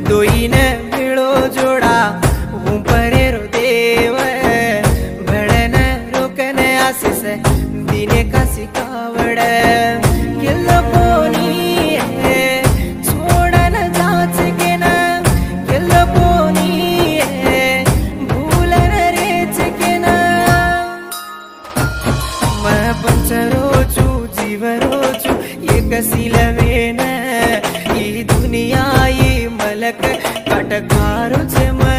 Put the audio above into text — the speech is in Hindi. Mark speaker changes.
Speaker 1: दोई ने मिलो जोड़ा हूँ परेरो देव भड़न रोकने आशीष दीने का सिकावड़ किलो पोनी है छोड़न जाच के न किलो पोनी है भूलन रेच के न मैं पंचरो चू जीवरो चू ये कसी लवे न ये दुनिया ये मलक कटकारो छे।